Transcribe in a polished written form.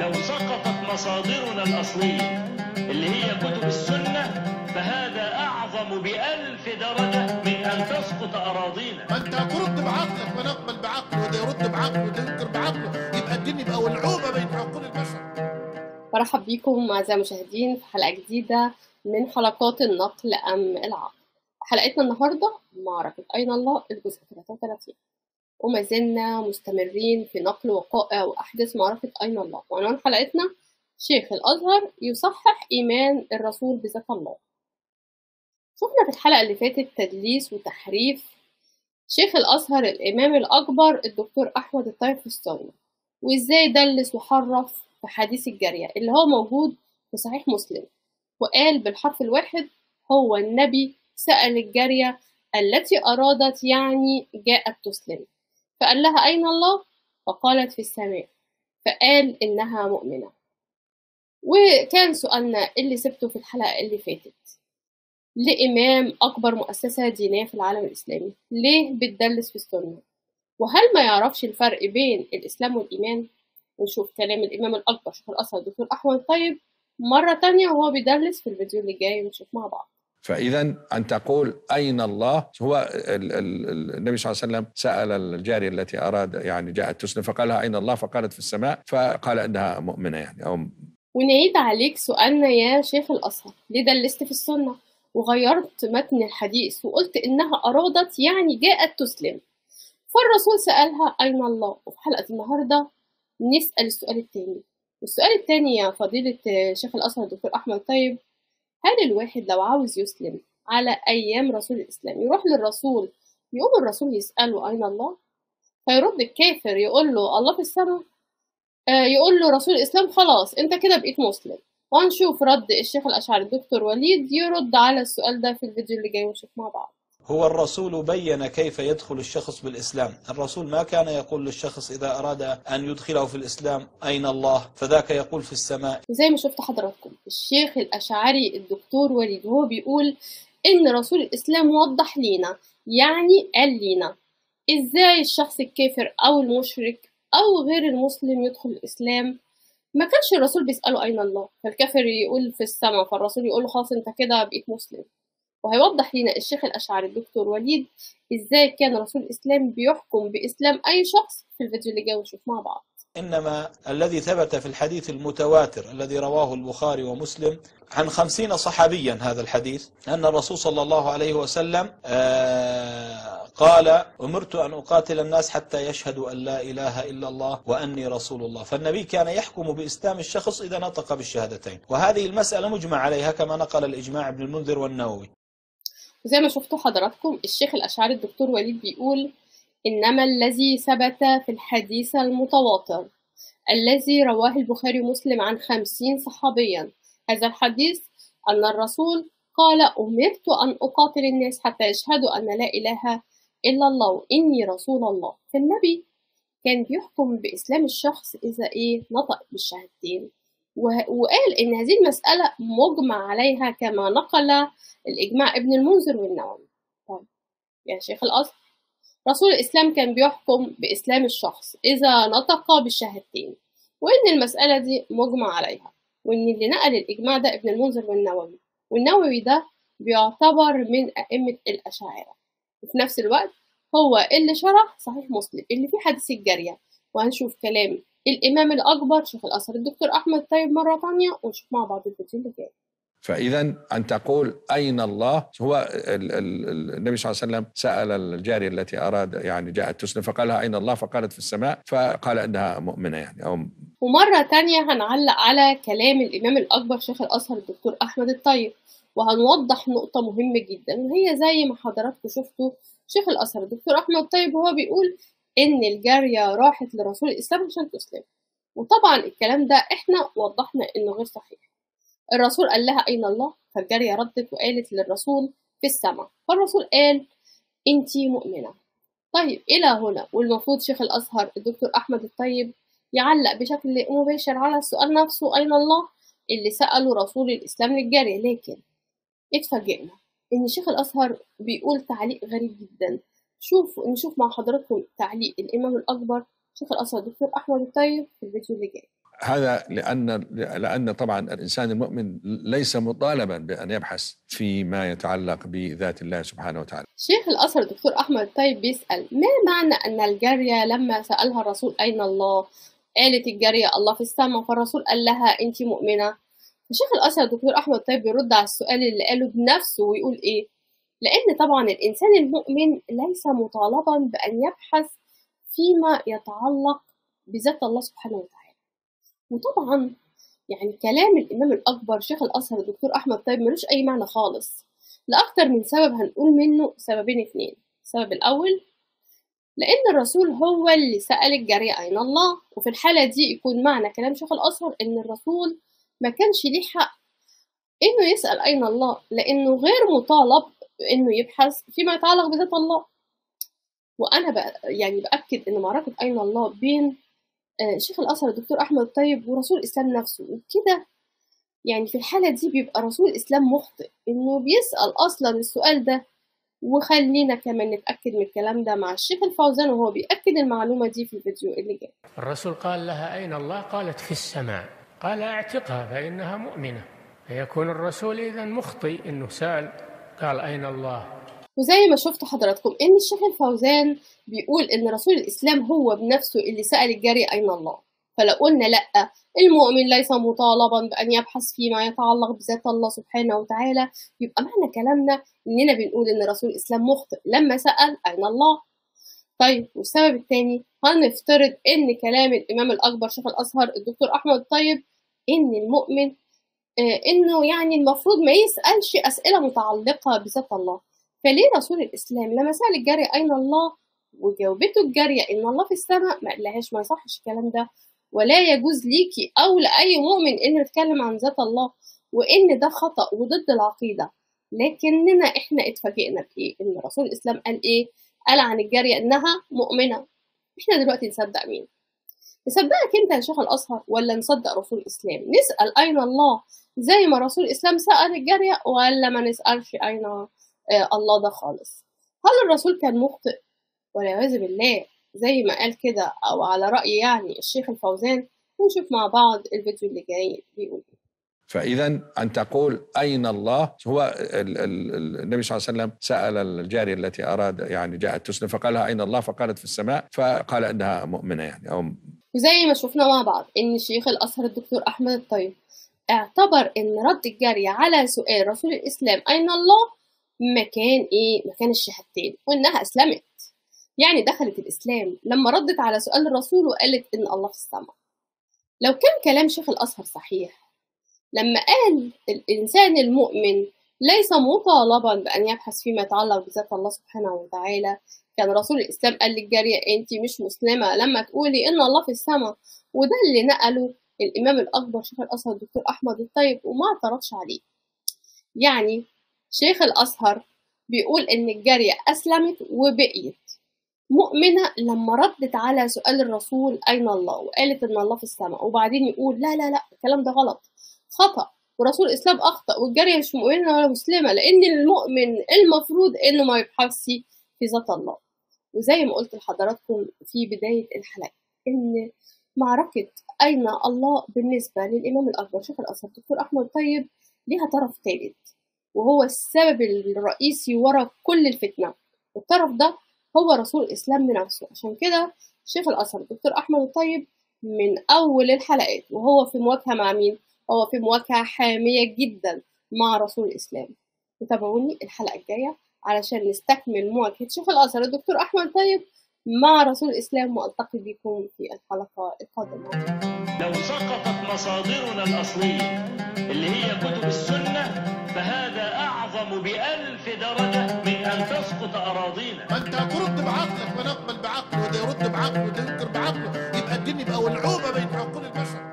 لو سقطت مصادرنا الأصلية اللي هي كتب السنة فهذا أعظم ب1000 درجة من أن تسقط أراضينا. ما أنت هترد بعقلك، ما نقبل بعقله وده يرد بعقله وده ينكر بعقله، يبقى الدين يبقى ولعوبة بين عقول البشر. مرحب بكم أعزائي المشاهدين في حلقة جديدة من حلقات النقل أم العقل. حلقتنا النهاردة معركة أين الله الجزء 33، وما زلنا مستمرين في نقل وقائع وأحداث معركة أين الله. وعنوان حلقتنا شيخ الأزهر يصحح إيمان الرسول بذات الله. شفنا في الحلقة اللي فاتت تدليس وتحريف شيخ الأزهر الإمام الأكبر الدكتور أحمد الطيب في السنة، وإزاي دلس وحرف في حديث الجارية اللي هو موجود في صحيح مسلم، وقال بالحرف الواحد هو النبي سأل الجارية التي أرادت يعني جاءت تسلم، فقال لها أين الله؟ فقالت في السماء، فقال إنها مؤمنة. وكان سؤالنا اللي سبته في الحلقة اللي فاتت لإمام أكبر مؤسسة دينية في العالم الإسلامي، ليه بتدلس في السنة؟ وهل ما يعرفش الفرق بين الإسلام والإيمان؟ ونشوف كلام الإمام الأكبر شيخ الأزهر الدكتور أحمد الطيب مرة تانية وهو بيدلس في الفيديو اللي جاي، ونشوف مع بعض. فإذا أن تقول أين الله، هو النبي صلى الله عليه وسلم سأل الجارية التي أراد يعني جاءت تسلم فقال لها أين الله؟ فقالت في السماء، فقال إنها مؤمنة يعني أو. ونعيد عليك سؤالنا يا شيخ الأزهر، ليه دلست في السنة وغيرت متن الحديث وقلت إنها أرادت يعني جاءت تسلم؟ فالرسول سألها أين الله. وفي حلقة النهاردة نسأل السؤال التاني. والسؤال التاني يا فضيلة شيخ الأزهر الدكتور أحمد الطيب، هل الواحد لو عاوز يسلم على أيام رسول الإسلام يروح للرسول يقوم الرسول يسأله أين الله؟ فيرد الكافر يقول له الله في السماء، يقول له رسول الإسلام خلاص أنت كده بقيت مسلم. وهنشوف رد الشيخ الأشعري الدكتور وليد يرد على السؤال ده في الفيديو اللي جاي، ونشوف مع بعض. هو الرسول بين كيف يدخل الشخص بالإسلام. الرسول ما كان يقول للشخص إذا أراد أن يدخله في الإسلام أين الله فذاك يقول في السماء. وزي ما شفت حضراتكم الشيخ الأشعري الدكتور وليد هو بيقول إن رسول الإسلام وضح لينا، يعني قال لينا إزاي الشخص الكافر أو المشرك أو غير المسلم يدخل الإسلام. ما كانش الرسول بيسأله أين الله، فالكافر يقول في السماء، فالرسول يقول له خلاص أنت كده بقيت مسلم. وهيوضح لنا الشيخ الأشعري الدكتور وليد إزاي كان رسول الإسلام بيحكم بإسلام أي شخص في الفيديو اللي جاي، ونشوف مع بعض. إنما الذي ثبت في الحديث المتواتر الذي رواه البخاري ومسلم عن 50 صحابيا هذا الحديث أن الرسول صلى الله عليه وسلم قال أمرت أن أقاتل الناس حتى يشهدوا أن لا إله إلا الله وأني رسول الله. فالنبي كان يحكم بإسلام الشخص إذا نطق بالشهادتين، وهذه المسألة مجمع عليها كما نقل الإجماع ابن المنذر والنووي. وزي ما شفتوا حضراتكم الشيخ الأشعري الدكتور وليد بيقول إنما الذي ثبت في الحديث المتواتر الذي رواه البخاري ومسلم عن 50 صحابيا، هذا الحديث أن الرسول قال أمرت أن أقاتل الناس حتى يشهدوا أن لا إله إلا الله وإني رسول الله. فالنبي كان بيحكم بإسلام الشخص إذا نطق بالشهادتين، وقال إن هذه المسألة مجمع عليها كما نقل الإجماع ابن المنذر والنووي. طيب يا شيخ الأزهر، رسول الإسلام كان بيحكم بإسلام الشخص إذا نطق بالشهادتين، وإن المسألة دي مجمع عليها، وإن اللي نقل الإجماع ده ابن المنذر والنووي، والنووي ده بيعتبر من أئمة الأشاعرة، وفي نفس الوقت هو اللي شرح صحيح مسلم اللي فيه حديث الجارية. وهنشوف كلام الإمام الأكبر شيخ الأزهر الدكتور أحمد الطيب مرة تانية، ونشوف مع بعض الفيديو اللي جاي. فإذا أن تقول أين الله، هو النبي صلى الله عليه وسلم سأل الجارية التي أراد يعني جاءت تسلم فقال لها أين الله؟ فقالت في السماء، فقال إنها مؤمنة يعني أو. ومرة تانية هنعلق على كلام الإمام الأكبر شيخ الأزهر الدكتور أحمد الطيب، وهنوضح نقطة مهمة جدا، وهي زي ما حضراتكم شفتوا شيخ الأزهر الدكتور أحمد الطيب هو بيقول إن الجارية راحت لرسول الإسلام عشان تسلم. وطبعا الكلام ده إحنا وضحنا إنه غير صحيح. الرسول قال لها أين الله؟ فالجارية ردت وقالت للرسول في السماء، فالرسول قال أنتي مؤمنة. طيب إلى هنا والمفروض شيخ الأزهر الدكتور أحمد الطيب يعلق بشكل مباشر على السؤال نفسه أين الله اللي سأله رسول الإسلام للجارية، لكن اتفاجئنا إن شيخ الأزهر بيقول تعليق غريب جدا. نشوف مع حضراتكم تعليق الإمام الأكبر شيخ الأزهر الدكتور أحمد الطيب في الفيديو اللي جاي. هذا لأن طبعا الإنسان المؤمن ليس مطالبا بأن يبحث فيما يتعلق بذات الله سبحانه وتعالى. شيخ الأزهر الدكتور أحمد الطيب بيسأل: ما معنى أن الجارية لما سألها الرسول أين الله قالت الجارية الله في السماء، فالرسول قال لها أنت مؤمنة؟ فشيخ الأزهر الدكتور أحمد الطيب بيرد على السؤال اللي قاله بنفسه ويقول إيه؟ لأن طبعا الإنسان المؤمن ليس مطالبا بأن يبحث فيما يتعلق بذات الله سبحانه وتعالى. وطبعا يعني كلام الإمام الأكبر شيخ الأزهر الدكتور أحمد الطيب ملوش أي معنى خالص، لأكتر من سبب هنقول منه سببين اتنين. السبب الأول لأن الرسول هو اللي سأل الجارية أين الله، وفي الحالة دي يكون معنى كلام شيخ الأزهر إن الرسول ما كانش ليه حق إنه يسأل أين الله، لأنه غير مطالب إنه يبحث فيما يتعلق بذات الله. وأنا يعني بأكد إن معركة أين الله بين شيخ الأزهر الدكتور أحمد الطيب ورسول الإسلام نفسه، وكده يعني في الحالة دي بيبقى رسول الإسلام مخطئ إنه بيسأل أصلا السؤال ده. وخلينا كمان نتأكد من الكلام ده مع الشيخ الفوزان وهو بيأكد المعلومة دي في الفيديو اللي جاي. الرسول قال لها أين الله؟ قالت في السماء. قال اعتقها فإنها مؤمنة. فيكون الرسول إذن مخطئ إنه سأل قال أين الله. وزي ما شفتوا حضراتكم إن الشيخ الفوزان بيقول إن رسول الإسلام هو بنفسه اللي سأل الجارية أين الله. فلو قلنا لأ، المؤمن ليس مطالبا بأن يبحث فيما يتعلق بذات الله سبحانه وتعالى، يبقى معنى كلامنا إننا بنقول إن رسول الإسلام مخطئ لما سأل أين الله. طيب والسبب الثاني، هنفترض إن كلام الإمام الأكبر شيخ الأزهر الدكتور أحمد الطيب إن المؤمن إنه يعني المفروض ما يسألش أسئلة متعلقة بذات الله. فليه رسول الإسلام لما سأل الجارية أين الله وجاوبته الجارية إن الله في السماء ما قالهاش ما يصحش الكلام ده، ولا يجوز ليكي أو لأي مؤمن إنه يتكلم عن ذات الله، وإن ده خطأ وضد العقيدة؟ لكننا إحنا اتفاجئنا بإيه؟ إن رسول الإسلام قال إيه؟ قال عن الجارية إنها مؤمنة. إحنا دلوقتي نصدق مين؟ نصدقك أنت يا شيخ الأزهر ولا نصدق رسول الإسلام؟ نسأل أين الله زي ما رسول الإسلام سأل الجارية، ولا ما نسألش أين الله ده خالص؟ هل الرسول كان مخطئ والعياذ بالله زي ما قال كده أو على رأي يعني الشيخ الفوزان؟ ونشوف مع بعض الفيديو اللي جاي بيقول إيه. فإذا أن تقول أين الله، هو النبي صلى الله عليه وسلم سأل الجارية التي أراد يعني جاءت تسلم فقال لها أين الله؟ فقالت في السماء، فقال إنها مؤمنة يعني أو. وزي ما شفنا مع بعض إن الشيخ الأزهر الدكتور أحمد الطيب اعتبر إن رد الجارية على سؤال رسول الإسلام أين الله مكان إيه؟ مكان الشهادتين، وإنها أسلمت يعني دخلت الإسلام لما ردت على سؤال الرسول وقالت إن الله في السماء. لو كان كلام شيخ الأزهر صحيح لما قال الإنسان المؤمن ليس مطالبا بأن يبحث فيما يتعلق بذات الله سبحانه وتعالى، كان رسول الإسلام قال للجارية أنت مش مسلمة لما تقولي إن الله في السماء. وده اللي نقله الإمام الأكبر شيخ الأزهر الدكتور أحمد الطيب وما اعترضش عليه. يعني شيخ الأزهر بيقول إن الجارية أسلمت وبقيت مؤمنة لما ردت على سؤال الرسول أين الله وقالت إن الله في السماء، وبعدين يقول لا لا لا الكلام ده غلط خطأ ورسول الإسلام أخطأ والجارية مش مؤمنة ولا مسلمة، لأن المؤمن المفروض إنه ما يبحثش في ذات الله. وزي ما قلت لحضراتكم في بداية الحلقة إن معركة أين الله بالنسبة للإمام الأكبر شيخ الأزهر الدكتور أحمد الطيب ليها طرف ثالث، وهو السبب الرئيسي وراء كل الفتنة، والطرف ده هو رسول الإسلام بنفسه. عشان كده شيخ الأزهر الدكتور أحمد الطيب من أول الحلقات وهو في مواجهة مع مين؟ هو في مواجهة حامية جدا مع رسول الإسلام. وتابعوني الحلقة الجاية علشان نستكمل مواجهة شيخ الأزهر الدكتور أحمد الطيب مع رسول الإسلام، وألتقي بكم في الحلقة القادمة. لو سقطت مصادرنا الأصلية اللي هي كتب السنة فهذا أعظم ب1000 درجة من أن تسقط أراضينا. ما أنت هترد بعقلك، ما نقبل بعقله وده يرد بعقله وده ينكر بعقله، يبقى الدين يبقى ولعوبة بين عقول البشر.